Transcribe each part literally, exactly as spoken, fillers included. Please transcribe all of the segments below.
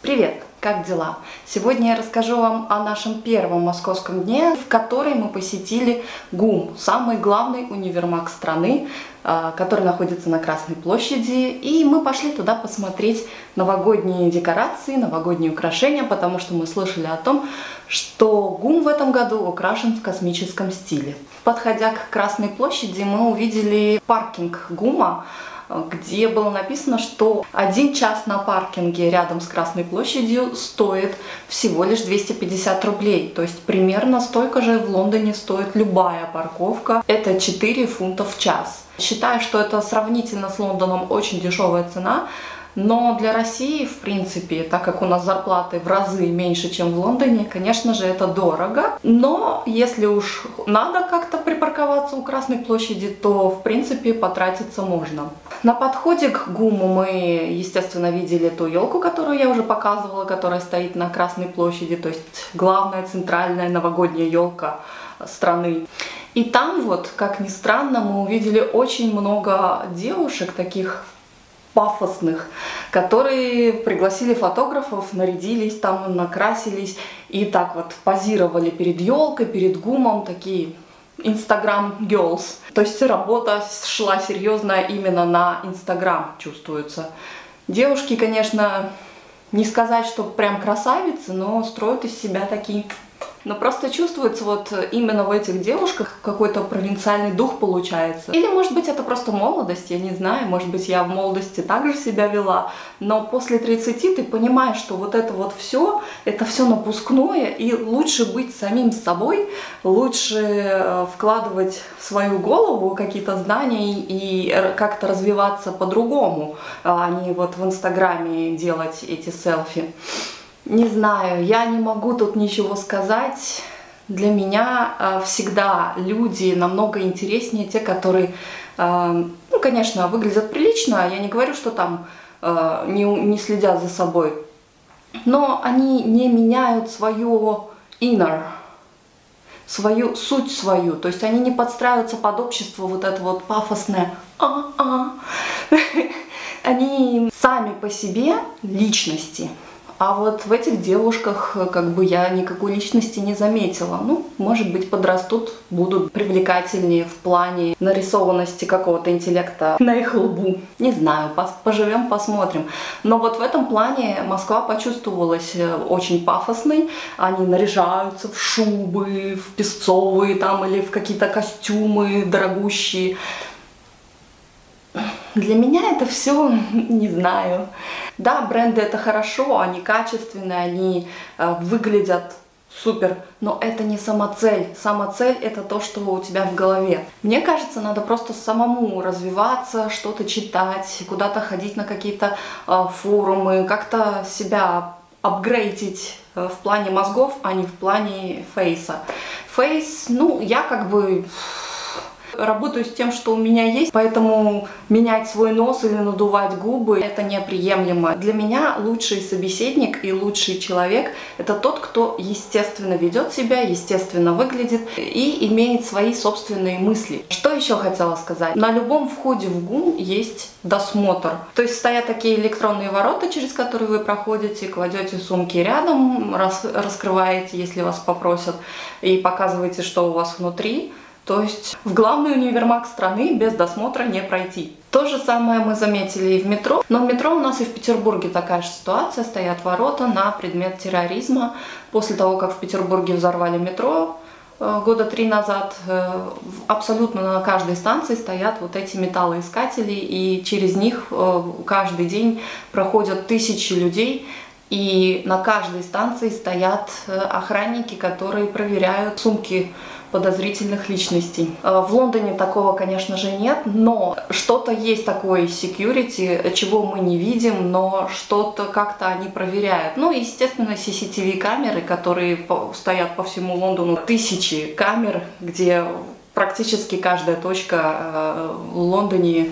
Привет! Как дела? Сегодня я расскажу вам о нашем первом московском дне, в который мы посетили ГУМ, самый главный универмаг страны, который находится на Красной площади. И мы пошли туда посмотреть новогодние декорации, новогодние украшения, потому что мы слышали о том, что ГУМ в этом году украшен в космическом стиле. Подходя к Красной площади, мы увидели паркинг ГУМа, где было написано, что один час на паркинге рядом с Красной площадью стоит всего лишь двести пятьдесят рублей. То есть примерно столько же в Лондоне стоит любая парковка. Это четыре фунта в час. Считаю, что это сравнительно с Лондоном очень дешевая цена. Но для России, в принципе, так как у нас зарплаты в разы меньше, чем в Лондоне, конечно же, это дорого. Но если уж надо как-то припарковаться у Красной площади, то, в принципе, потратиться можно. На подходе к ГУМу мы, естественно, видели ту елку, которую я уже показывала, которая стоит на Красной площади, то есть главная центральная новогодняя елка страны. И там вот, как ни странно, мы увидели очень много девушек, таких пафосных, которые пригласили фотографов, нарядились там, накрасились и так вот позировали перед елкой, перед ГУМом, такие Instagram girls. То есть работа шла серьезная именно на Instagram, чувствуется. Девушки, конечно, не сказать, что прям красавицы, но строят из себя такие... Но просто чувствуется вот именно в этих девушках какой-то провинциальный дух получается. Или, может быть, это просто молодость, я не знаю. Может быть, я в молодости также себя вела. Но после тридцати ты понимаешь, что вот это вот все, это все напускное. И лучше быть самим собой, лучше вкладывать в свою голову какие-то знания и как-то развиваться по-другому, а не вот в Инстаграме делать эти селфи. Не знаю, я не могу тут ничего сказать. Для меня э, всегда люди намного интереснее те, которые, э, ну, конечно, выглядят прилично. Я не говорю, что там э, не, не следят за собой, но они не меняют свое inner, свою суть свою. То есть они не подстраиваются под общество вот это вот пафосное. А-а. Они сами по себе личности. А вот в этих девушках как бы я никакой личности не заметила. Ну, может быть, подрастут, будут привлекательнее в плане нарисованности какого-то интеллекта на их лбу. Не знаю, поживем, посмотрим. Но вот в этом плане Москва почувствовалась очень пафосной. Они наряжаются в шубы, в песцовые там или в какие-то костюмы дорогущие. Для меня это все, не знаю. Да, бренды это хорошо, они качественные, они э, выглядят супер, но это не самоцель. Самоцель это то, что у тебя в голове. Мне кажется, надо просто самому развиваться, что-то читать, куда-то ходить на какие-то э, форумы, как-то себя апгрейдить э, в плане мозгов, а не в плане фейса. Фейс, ну, я как бы... работаю с тем, что у меня есть, поэтому менять свой нос или надувать губы — это неприемлемо. Для меня лучший собеседник и лучший человек — это тот, кто естественно ведет себя, естественно выглядит и имеет свои собственные мысли. Что еще хотела сказать? На любом входе в ГУМ есть досмотр. То есть стоят такие электронные ворота, через которые вы проходите, кладете сумки рядом, рас раскрываете, если вас попросят, и показываете, что у вас внутри. То есть в главный универмаг страны без досмотра не пройти. То же самое мы заметили и в метро. Но в метро у нас и в Петербурге такая же ситуация. Стоят ворота на предмет терроризма. После того, как в Петербурге взорвали метро года три назад, абсолютно на каждой станции стоят вот эти металлоискатели. И через них каждый день проходят тысячи людей. И на каждой станции стоят охранники, которые проверяют сумки подозрительных личностей. В Лондоне такого, конечно же, нет, но что-то есть такое security, чего мы не видим, но что-то как-то они проверяют. Ну, естественно, си си ти ви камеры, которые стоят по всему Лондону, тысячи камер, где практически каждая точка в Лондоне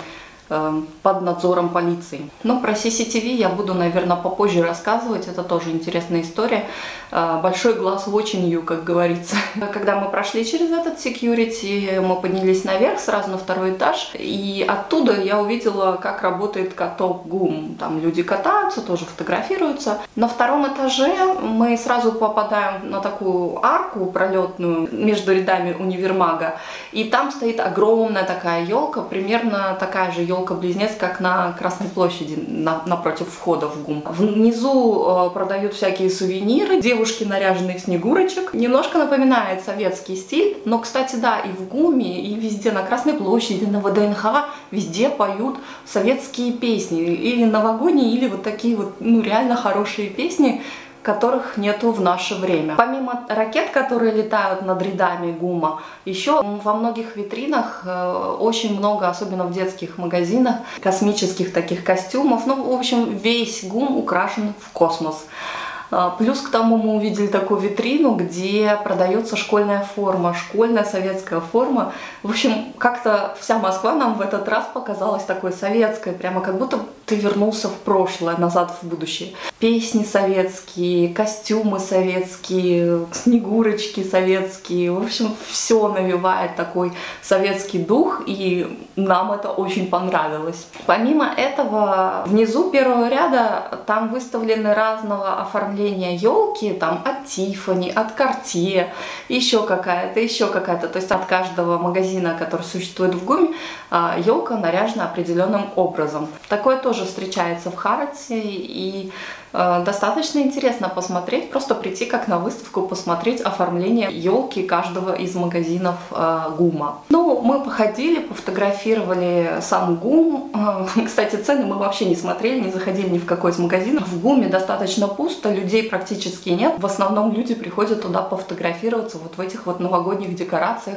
э, под надзором полиции. Но про си си ти ви я буду, наверное, попозже рассказывать, это тоже интересная история. Э, большой глаз watching, как говорится. Когда мы прошли через этот security, мы поднялись наверх, сразу на второй этаж, и оттуда я увидела, как работает каток ГУМ. Там люди катаются, тоже фотографируются. На втором этаже мы сразу попадаем на такую арку пролетную между рядами универмага, и там стоит огромная такая елка, примерно такая же елка-близнец, как на Красной площади, на, напротив входа в ГУМ. Внизу э, продают всякие сувениры, девушки наряженные в снегурочек. Немножко напоминает советский стиль, но, кстати, да, и в ГУМе, и везде, на Красной площади, на вэ дэ эн ха, везде поют советские песни, или новогодние, или вот такие вот, ну, реально хорошие песни, которых нету в наше время. Помимо ракет, которые летают над рядами ГУМа, еще во многих витринах э, очень много, особенно в детских магазинах, космических таких костюмов. Ну, в общем, весь ГУМ украшен в космос. Плюс к тому мы увидели такую витрину, где продается школьная форма, школьная советская форма. В общем, как-то вся Москва нам в этот раз показалась такой советской, прямо как будто ты вернулся в прошлое, назад в будущее. Песни советские, костюмы советские, снегурочки советские. В общем, все навевает такой советский дух, и нам это очень понравилось. Помимо этого, внизу первого ряда там выставлены разного оформления елки, там от Тиффани, от Cartier, еще какая-то, еще какая-то. То есть от каждого магазина, который существует в ГУМе, елка наряжена определенным образом. Такое тоже встречается в Харатсе, и э, достаточно интересно посмотреть, просто прийти как на выставку, посмотреть оформление елки каждого из магазинов э, ГУМа. Ну, мы походили, пофотографировали сам ГУМ. Э, кстати, цены мы вообще не смотрели, не заходили ни в какой из магазинов. В ГУМе достаточно пусто, людей практически нет. В основном люди приходят туда пофотографироваться вот в этих вот новогодних декорациях.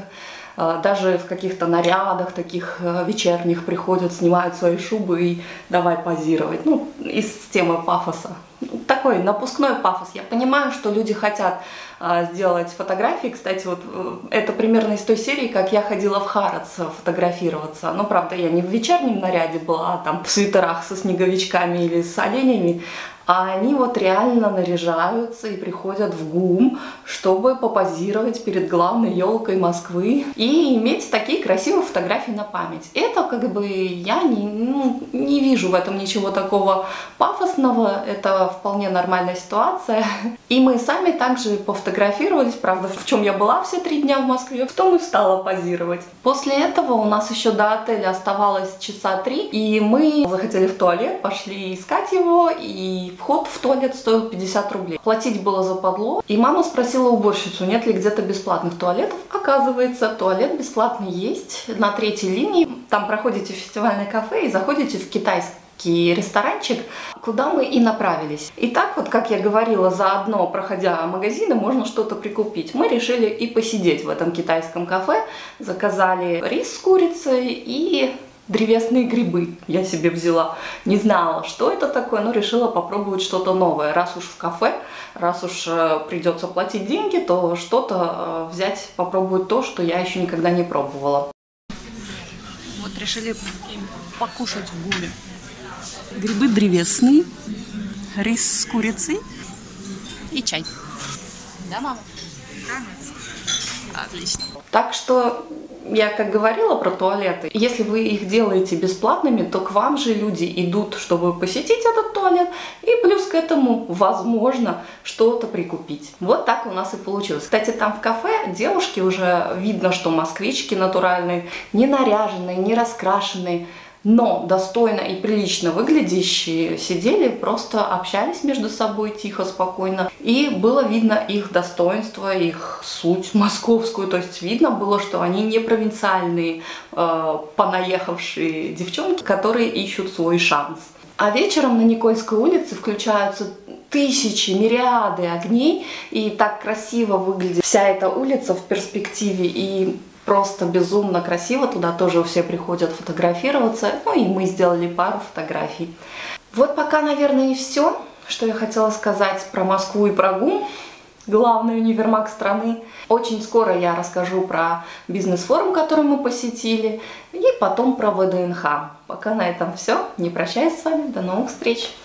Даже в каких-то нарядах таких вечерних приходят, снимают свои шубы и давай позировать. Ну, из темы пафоса. Такой напускной пафос. Я понимаю, что люди хотят а, сделать фотографии. Кстати, вот это примерно из той серии, как я ходила в Харатс фотографироваться. Но, правда, я не в вечернем наряде была, а там в свитерах со снеговичками или с оленями. А они вот реально наряжаются и приходят в ГУМ, чтобы попозировать перед главной елкой Москвы и иметь такие красивые фотографии на память. Это как бы я не, ну, не вижу в этом ничего такого пафосного, это вполне нормальная ситуация. И мы сами также пофотографировались, правда, в чем я была все три дня в Москве, в том и стала позировать. После этого у нас еще до отеля оставалось часа три, и мы захотели в туалет, пошли искать его, и вход в туалет стоил пятьдесят рублей. Платить было западло. И мама спросила уборщицу, нет ли где-то бесплатных туалетов. Оказывается, туалет бесплатный есть на третьей линии. Там проходите в фестивальное кафе и заходите в китайский ресторанчик, куда мы и направились. И так вот, как я говорила, заодно, проходя магазины, можно что-то прикупить. Мы решили и посидеть в этом китайском кафе. Заказали рис с курицей и древесные грибы я себе взяла. Не знала, что это такое, но решила попробовать что-то новое. Раз уж в кафе, раз уж э, придется платить деньги, то что-то э, взять, попробовать то, что я еще никогда не пробовала. Вот решили покушать в ГУМе. Грибы древесные, рис с курицей и чай. Да, мама? Отлично. Так что я как говорила про туалеты, если вы их делаете бесплатными, то к вам же люди идут, чтобы посетить этот туалет, и плюс к этому, возможно, что-то прикупить. Вот так у нас и получилось. Кстати, там в кафе девушки уже видно, что москвички натуральные, не наряженные, не раскрашенные, но достойно и прилично выглядящие сидели, просто общались между собой тихо, спокойно. И было видно их достоинство, их суть московскую. То есть видно было, что они не провинциальные, э, понаехавшие девчонки, которые ищут свой шанс. А вечером на Никольской улице включаются тысячи, мириады огней, и так красиво выглядит вся эта улица в перспективе, и просто безумно красиво, туда тоже все приходят фотографироваться, ну и мы сделали пару фотографий. Вот пока, наверное, и все, что я хотела сказать про Москву и про ГУМ. главный универмаг страны. Очень скоро я расскажу про бизнес-форум, который мы посетили, и потом про вэ дэ эн ха. Пока на этом все. Не прощаюсь с вами. До новых встреч!